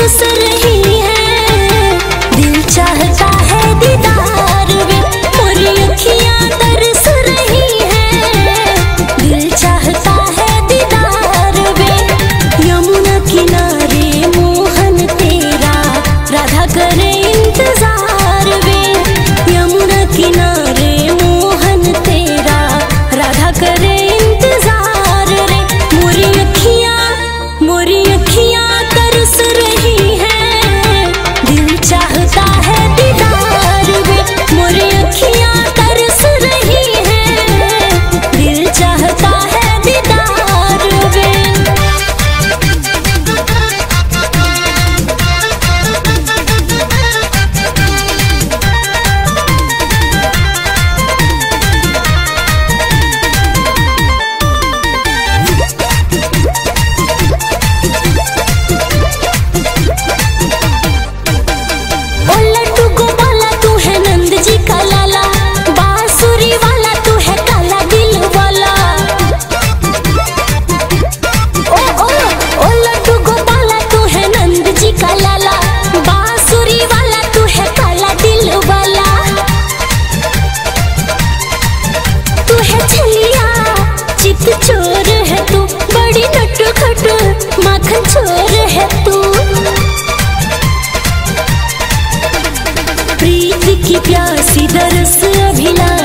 तरस रही है, दिल चाहता है दीदार वे, मोरी अखियां तरस रही है, दिल चाहता है दीदार वे। यमुना किनारे मोहन तेरा, राधा करे इंतजार वे, यमुना किनारे मोहन तेरा, राधा करे इंतजार रे। मोरी अखियां तरस रही है, दिल चाहता है दीदार वे, मोरी अखियां तरस रही है, दिल चाहता है दीदार वे। चोर है तू, बड़ी नटखट माखन चोर है तू, प्रीत की प्यासी दरस अभिलाषी